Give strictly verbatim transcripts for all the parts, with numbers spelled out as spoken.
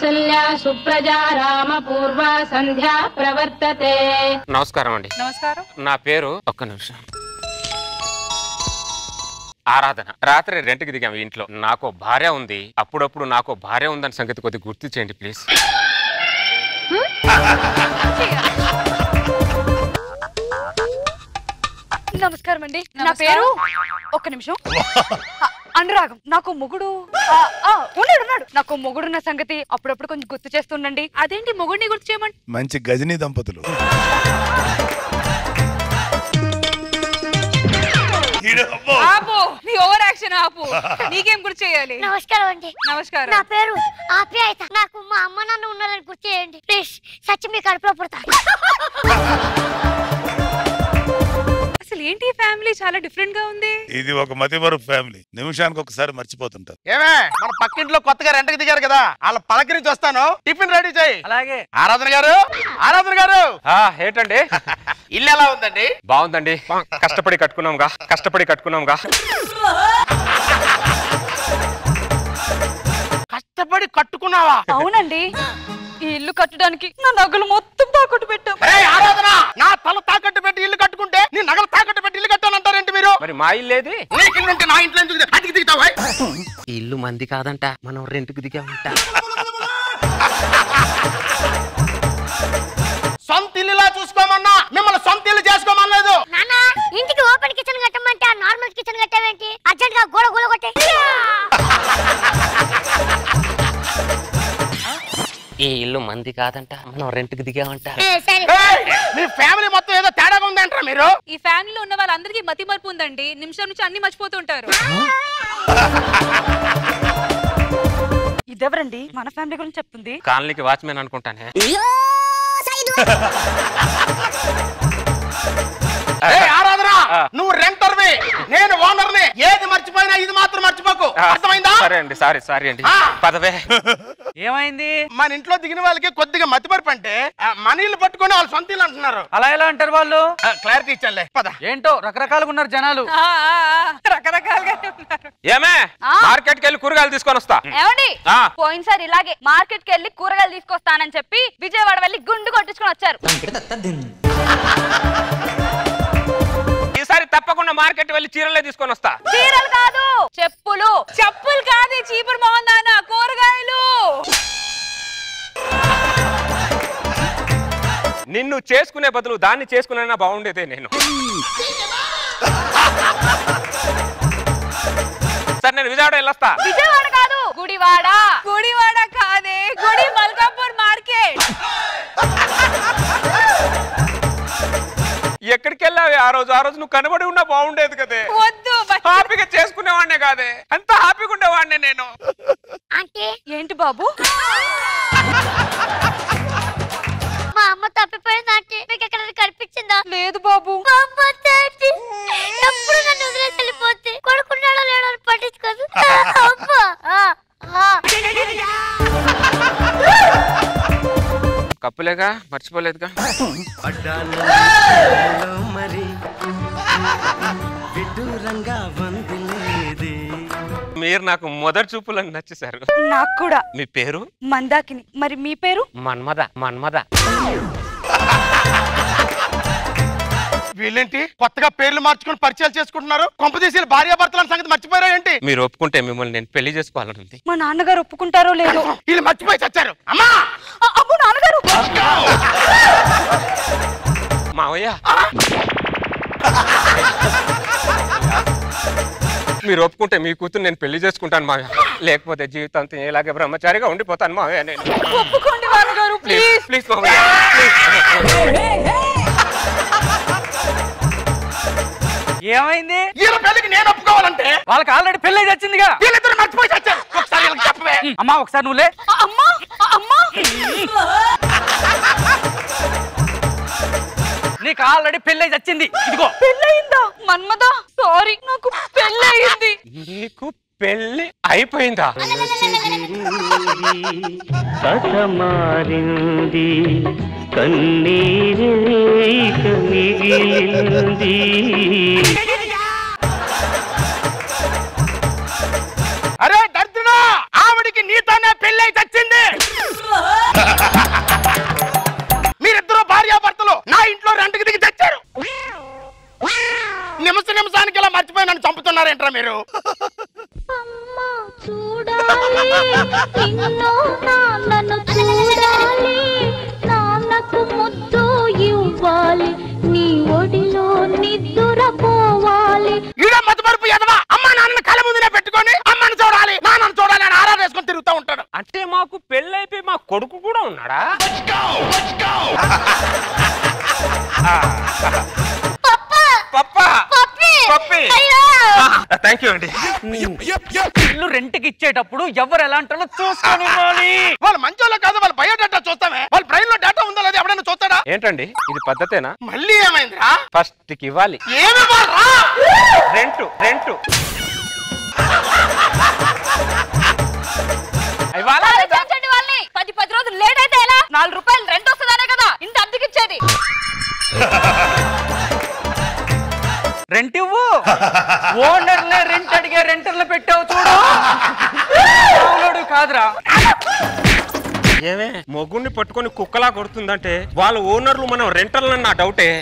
కౌసల్యా సుప్రజా రామ పూర్వ సంధ్యా ప్రవర్తతే. నమస్కారం అండి. నమస్కారం. నా పేరు ఒక్క నిమిషం ఆరాధన. రాత్రి రెంట్కి దిగాము ఇంట్లో. నాకు భార్య ఉంది. అప్పుడప్పుడు నాకు భార్య ఉందని సంగతి కొద్దిగా గుర్తు చేయండి ప్లీజ్. నమస్కారం అండి. నా పేరు ఒక్క నిమిషం అనురాగం. నాకు మొగుడు ఉన్నాడు ఉన్నాడు నాకు మొగుడున్న సంగతి అప్పుడప్పుడు కొంచెం గుర్తు చేస్తుండండి. అదేంటి మొగుడిని గుర్తు చేయమండి? మంచి గజనీ దంపతులు. ఆపు, నీ ఓవర్ యాక్షన్ ఆపు. నీకేం గుర్తు చేయాలి? నమస్కారం అండి. నమస్కారం. నా పేరు ఆప్యాయత. నాకు మా అమ్మ నాన్న ఉన్నారని గుర్తు చేయండి ప్లీజ్. సచ్చి మీ కడుపులో పుడతాను. అసలు ఏంటి ఫ్యామిలీ చాలా డిఫరెంట్ గా ఉంది. ఇది ఒక మతిమరుపు ఫ్యామిలీ. నిమిషానికి ఒకసారి మర్చిపోతుంటారు. ఏమే మన పక్కింట్లో కొత్తగా రెంట్కి దిగారు కదా, వాళ్ళ పలకరించి వస్తాను. టిఫిన్ రెడీ చేయి. అలాగే. ఆరాధన గారు, ఆరాధన గారు. ఏంటండి? ఇల్లు ఎలా ఉందండి? బాగుందండి. కష్టపడి కట్టుకున్నాంగా కష్టపడి కట్టుకున్నాంగా కష్టపడి కట్టుకున్నావా? అవునండి. ఈ ఇల్లు కట్టడానికి నా నగలు మొత్తం తాకట్టు పెట్టాం. ఆరాధన, నా తల తాకట్టు పెట్టి ఇల్లు కట్టుకుంటే నీ నగలు తాకట్టు పెట్టి ఇల్లు కట్టానంటారేంటి మీరు? మరి మా ఇల్లేది? నీకిల్లుంటే నా ఇంట్లో ఎందుకు అతికి దిగుతావా? ఇల్లు మంది కాదంట, మనం రెంట్కు దిగామంట. సొంత ఇల్లులా చూసుకోమన్నా, మిమ్మల్ని సొంత ఇల్లు చేసుకోమనలేదు. నాన్న, ఇంటికి ఓపెన్ కిచెన్ కట్టమంటే ఆ నార్మల్ కిచెన్ కట్టావేంటి? అర్జెంట్ గా గోడ గోడ కొట్టే. ఈ ఇల్లు మంది కాదంట, మనం రెంట్కి దిగామంట. మీ ఫ్యామిలీ మొత్తం ఏదో తేడాగా ఉందంటారా మీరు? ఈ ఫ్యామిలీలో ఉన్న వాళ్ళందరికీ మతి మరుపు ఉందండి. నిమిషం నుంచి అన్ని మర్చిపోతుంటారు. ఇదెవరండి మన ఫ్యామిలీ గురించి చెప్తుంది? కాలనీకి వాచ్మెన్ అనుకుంటానే. ఆరాధన, నువ్వు రెంటర్వి, నేను ఓనర్ని. ఏది మర్చిపోయినా ఇది మాత్రం మర్చిపోకు. అర్థమైందా? సరే అండి. సారీ సారీ అండి. పదవే. ఏమైంది? మన ఇంట్లో దిగిన వాళ్ళకి కొద్దిగా మతిమరుపు అంటే మన ఇల్లు పట్టుకొని వాళ్ళు సొంత ఇల్లు అంటున్నారు. అలా ఎలా అంటారు వాళ్ళు? క్లారిటీ ఇచ్చానులే, పద. ఏంటో రకరకాలుగా ఉన్నారు జనాలు. రకరకాలుగా ఉన్నారు. ఏమే, మార్కెట్ కి వెళ్ళి కూరగాయలు తీసుకొని వస్తా. ఏమండి, పోయినసారి ఇలాగే మార్కెట్ కి వెళ్ళి కూరగాయలు తీసుకొస్తానని చెప్పి విజయవాడ వెళ్ళి గుండు కొట్టించుకొని వచ్చారు. ఈసారి తప్పకుండా మార్కెట్ వెళ్ళి చీరలే తీసుకొని వస్తా. చీరలు కాదు, చెప్పులు. చెప్పులు కాదు, చీపురు మోహన్ దానా, కూరగాయలు. నిన్ను చేసుకునే బదులు దాన్ని చేసుకున్నా బాగుండేదే. నేను సరే, నేను విజయవాడ వెళ్ళొస్తా. విజయవాడ కాదు, గుడివాడ. గుడివాడ కాదే, గుడి మల్కాపూర్ మార్కెట్. ఎక్కడికి వెళ్ళావి ఆ రోజు? ఆ రోజు నువ్వు కనబడి ఉన్నా బాగుండేది కదే. వద్దు, హ్యాపీగా చేసుకునేవాడినే కాదే. అంత హ్యాపీగా ఉండేవాడినే నేను. అంటే ఏంటి బాబు? మా అమ్మ తప్పిపోయింది అంటే మీకు ఎక్కడ కనిపించిందా? లేదు బాబు. మా అమ్మ తాటి ఎప్పుడు నన్ను వదిలేసి వెళ్ళిపోతే కొడుకున్నాడో లేడో అని పట్టించుకోదు. కప్పులేగా, మర్చిపోలేదుగా. మీరు నాకు మొదటి చూపులను నచ్చేశారు. నాకు కూడా. మీ పేరు? మందాకిని. మరి మీ పేరు? మన్మద. మన్మద. వీళ్ళేంటి కొత్తగా పేర్లు మార్చుకుని పరిచయాలు చేసుకుంటున్నారు? కొంపదీసి భార్యాభర్తల సంగతి మర్చిపోయారా ఏంటి? మీరు ఒప్పుకుంటే మిమ్మల్ని నేను పెళ్లి చేసుకోవాలనుంది. మా నాన్నగారు ఒప్పుకుంటారో లేదో. వీళ్ళు మర్చిపోయి చచ్చారు. అమ్మా, అబ్బో నాన్నగారు. మావయ్య, మీరు ఒప్పుకుంటే మీ కూతురు నేను పెళ్లి చేసుకుంటాను మావయ్య. లేకపోతే జీవితాంతం ఇలాగే బ్రహ్మచారిగా ఉండిపోతాను మావయ్య. నేను ఒప్పుకోండి నాన్నగారు, ప్లీజ్ ప్లీజ్ మావయ్య, ప్లీజ్. ఏమైంది? వీళ్ళ పెళ్లికి నేను ఒప్పుకోవాలంటే వాళ్ళకి ఆల్రెడీ పెళ్లి వచ్చిందిగా. వీళ్ళిద్దరు మర్చిపోయి చచ్చారు. ఒకసారి వీళ్ళకి చెప్పవే. అమ్మా ఒకసారి నువ్వులే. అమ్మా అమ్మా, నీకు ఆల్రెడీ పెళ్లి వచ్చింది. ఇదిగో పెళ్ళయిందా? మన్మదా, సారీ, నాకు పెళ్ళయింది. నీకు పెళ్లి అయిపోయిందా? మారింది కన్నీరే మిగిలింది. అరే దర్దుడా, ఆవిడికి నీతోనే పెళ్ళై చచ్చింది. చేస్తున్నారేంట్రా మీరు? చూడాలి నిన్ను నాన్నను చూడాలి, నాన్నకు ముద్దు ఇవ్వాలి, నీ ఒడిలో నిద్దురపోవాలి. ఈడ మతమరుపు ఎదవా అమ్మ నాన్నని కళ్ళ ముందునే పెట్టుకొని అమ్మని చూడాలి నాన్నని చూడాలి అని ఆరాధన వేసుకొని తిరుగుతూ ఉంటాడు. అంటే మాకు పెళ్ళైపోయి మా కొడుకు కూడా ఉన్నాడా? థ్యాంక్ యూ అండి. ఇల్లు రెంట్కి ఇచ్చేటప్పుడు ఎవరు ఎలా అంటారో చూసుకొని వాళ్ళు మంచోళ్ళ కాదు, వాళ్ళు బయోడేటా చూస్తామే, వాళ్ళ బ్రెయిన్ లో డేటా ఉందో లేదా ఎవడైనా చూస్తాడా? ఏంటండి ఇది పద్ధతేనా? మళ్ళీ ఏమైందిరా? ఫస్ట్ కి ఇవ్వాలి. ఏమి రెంటు రెంటు పది పది రోజులు లేట్ అయితే ఎలా? నాలుగు రూపాయలు రెంట్ వస్తుందనే కదా ఇంత అద్దెకిచ్చేది. రెంట్ ఇవ్వు. ఓనర్లే రెంట్ అడిగే రెంటర్లు పెట్టావు చూడు. కాదురా. ఏమే మొగుడిని పట్టుకొని కుక్కలా కొడుతుందంటే వాళ్ళ ఓనర్లు మనం రెంటర్లు నా డౌటే.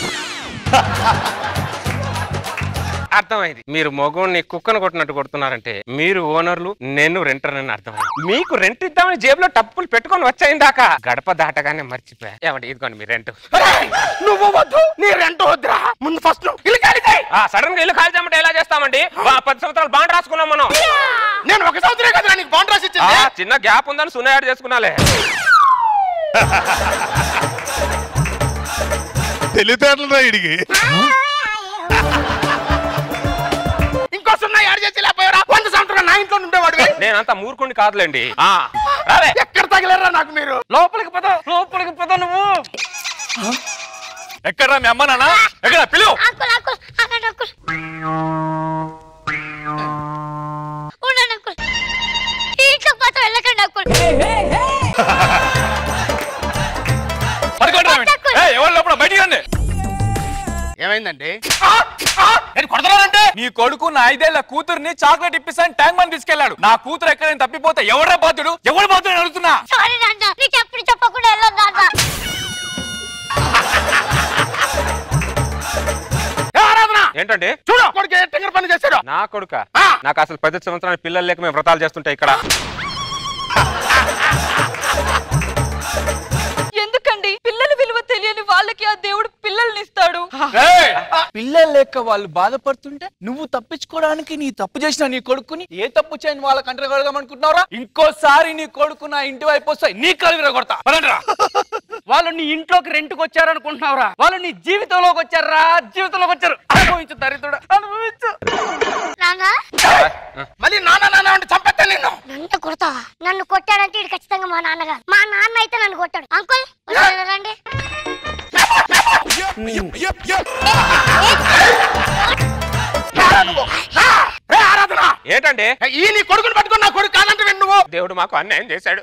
అర్థమైంది. మీరు మొగుడిని కుక్కను కొట్టినట్టు కొడుతున్నారంటే మీరు ఓనర్లు, నేను రెంటర్ అని అర్థమైంది. మీకు రెంట్ ఇద్దామని జేబులో టప్పులు పెట్టుకొని వచ్చాయిందాక గడప దాటగానే మర్చిపోయా. ఏమంటే ఇదిగోండి మీ రెంట్. నువ్వు వద్దు, నీ రెంట్ వద్దురా. ముందు ఫస్ట్ ఇల్లు ఖాళీ చేయి. సడన్ గా ఇల్లు ఖాళీ చేయమంటే ఎలా చేస్తామండి? పది సంవత్సరాలు బాండ్ రాసుకున్నాం మనం. నేను ఒక సంవత్సరం కదా నీకు బాండ్ రాసి ఇచ్చింది. చిన్న గ్యాప్ ఉందని సున్నా యాడ్ చేసుకున్నాలే. తెలివితేటలు ఇడికి ఇంకో సున్నా యాడ్ చేసి లేకపోయారా? వంద సంవత్సరాలు నా ఇంట్లో ఉండేవాడు. నేనంతా మూర్ఖుండి కాదులేండి. ఎక్కడ తగిలేరా నాకు మీరు? లోపలికి పద, లోపలికి పద. నువ్వు ఎక్కడ మీ అమ్మ నాన్న ఎక్కడ పిలువు. అంకుల్ అంకుల్ అక్కడ అంకుల్ ఉండండి అంకుల్, ఇంట్లో మాత్రం వెళ్ళకండి అంకుల్. ఎవరు లోపల బయటికి రండి. ఏమైందండి? కొడతానంటే నీ కొడుకు నా ఐదేళ్ల కూతుర్ని చాక్లెట్ ఇప్పిస్తాను ట్యాంక్ బండ్ తీసుకెళ్లాడు. నా కూతురు ఎక్కడైనా తప్పిపోతే ఎవరా బాధ్యుడు? ఎవరు బాధ్యుడు అడుగుతున్నా. సారీ నాన్న, నీకు ఎప్పుడు చెప్పకుండా వెళ్ళదు నాన్న. ఏంటంటే చూడు కొడుకు టింగర్ పని చేశాడు. నా కొడుక నాకు అసలు పది సంవత్సరాల పిల్లలు లేక మేము వ్రతాలు చేస్తుంటాయి ఇక్కడ. ఎందుకండి పిల్లల విలువ తెలియని వాళ్ళకి ఆ దేవుడు పిల్లల్ని ఇస్తాడు. పిల్లలు లేక వాళ్ళు బాధపడుతుంటే నువ్వు తప్పించుకోవడానికి నీ తప్పు చేసిన నీ కొడుకుని ఏ తప్పు చేయని వాళ్ళ కంట్రీ కడదామనుకుంటున్నావురా? ఇంకోసారి నీ కొడుకు నా ఇంటి వైపు వస్తాయి నీ కలుగురా కొడతా. వాళ్ళు నీ ఇంట్లోకి రెంట్కి వచ్చారనుకుంటున్నావురా? వాళ్ళు నీ జీవితంలోకి వచ్చారా? జీవితంలోకి వచ్చారు. అనుభవించు దరిద్రుడు, అనుభవించు. మళ్ళీ నాన్న నాన్న అంటే చంపేస్తాను నిన్ను. నన్ను కొడతావా? నన్ను కొట్టాడంటే ఇది ఖచ్చితంగా మా నాన్నగారు. మా నాన్న అయితే నన్ను కొట్టాడు. అంకుల్ రండి. ఏంటంటే ఈ నీ కొడుకుని పట్టుకుని నా కొడుకు కాదంటే నువ్వు. దేవుడు మాకు అన్యాయం చేశాడు.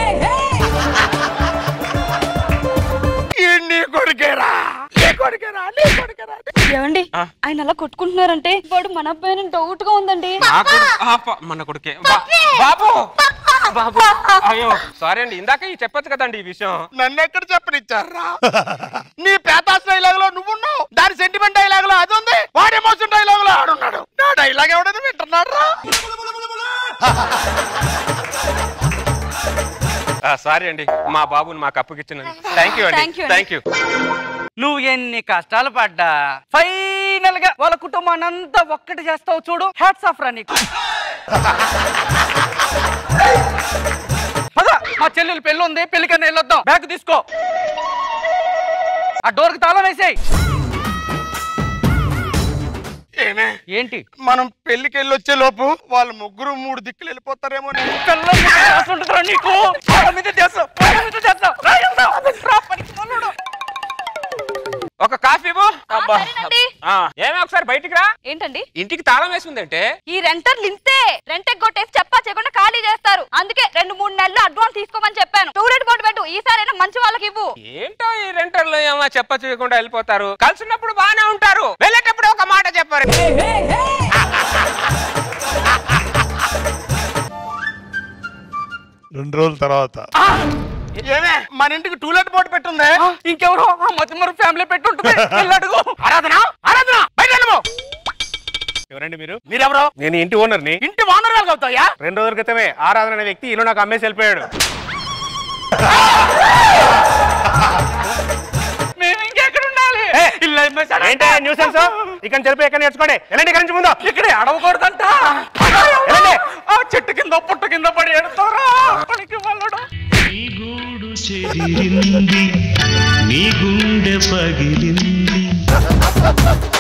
నీ కొడుకేరా, నీ కొడుకేరా, నీ కొడుకేరా. ఏమండి ఆయన అలా కొట్టుకుంటున్నారంటే వాడు మన అబ్బాయి డౌట్ గా ఉందండి. మన కొడుకే బాబు. బాబు అయ్యో సారీ అండి, ఇందాక ఈ చెప్పొచ్చు కదండి ఈ విషయం. నన్ను ఎక్కడ చెప్పనిచ్చారా? నీ పేతాస్ డైలాగ్ లో నువ్వున్నావు, దాని సెంటిమెంట్ డైలాగ్ లో అది ఉంది, వాడి ఎమోషన్ డైలాగ్ లో ఆడున్నాడు. నా డైలాగ్ ఎవడైనా వింటున్నాడు రా. సారీ అండి, మా బాబుని మాకు అప్పగిచ్చినందుకు థ్యాంక్ యూ అండి. Thank you. నువ్వు ఎన్ని కష్టాలు పడ్డా ఫైనల్ గా వాళ్ళ కుటుంబాన్ని అంతా ఒక్కటి చేస్తావు చూడు. హ్యాట్స్ ఆఫ్ రా నీకు. మా చెల్లెలు పెళ్ళి ఉంది, పెళ్లికన్నా వెళ్ళొద్దాం. బ్యాగ్ తీసుకో, ఆ డోర్ కి తాళం వేసేయ్. ఏమే ఏంటి? మనం పెళ్లికి వెళ్ళి వచ్చే లోపు వాళ్ళు ముగ్గురు మూడు దిక్కులు వెళ్ళిపోతారేమో. నీకు ఒక కాఫీ ఏమే ఒకసారి బయటికి రా. ఏంటండి ఇంటికి తాళం వేసి ఉందంటే? ఈ రెంటర్లు ఇంతే, రెంట్ కొట్టేసి చెప్పా చేయకుండా ఖాళీ చేస్తారు. అందుకే రెండు మూడు నెలలు అడ్వాన్స్ తీసుకోమని చెప్పాను. టూలెట్ బోర్డు పెట్టు, ఈసారైనా మంచి వాళ్ళకి ఇవ్వు. ఏంటో ఈ రెంటర్లు ఏమో చెప్ప చేయకుండా వెళ్ళిపోతారు. కలిసినప్పుడు బాగానే ఉంటారు, వెళ్ళేటప్పుడు ఒక మాట చెప్పారు. రెండు రోజుల తర్వాత ఏమే మన ఇంటికి టూలెట్ బోర్డు పెట్టుందే. ఇంకెవరో మతిమరు ఫ్యామిలీ పెట్టుంటుంది. ఆరాధన ఆరాధన బయట ఎవరండి మీరు? మీరెవరో? నేను ఇంటి ఓనర్ని. ఇంటి ఓనర్ గారు అవుతాయా? రెండు రోజుల క్రితమే ఆరాధన అనే వ్యక్తి ఇల్లు నాకు అమ్మేసి వెళ్ళిపోయాడు. మేము ఇంకెక్కడ ఉండాలి? ఇల్లు అమ్మేశాడు. ఏంటే న్యూసెన్స్? ఇక్కడ చెప్పి ఎక్కడ నేర్చుకోండి. ఎలాంటి ఇక్కడ నుంచి ముందు ఇక్కడే అడవకూడదంట. ఆ చెట్టు కింద పుట్ట కింద పడి ఎడతారా పనికి వాళ్ళడా. నీ గూడు చెదిరింది, నీ గుండె పగిలింది.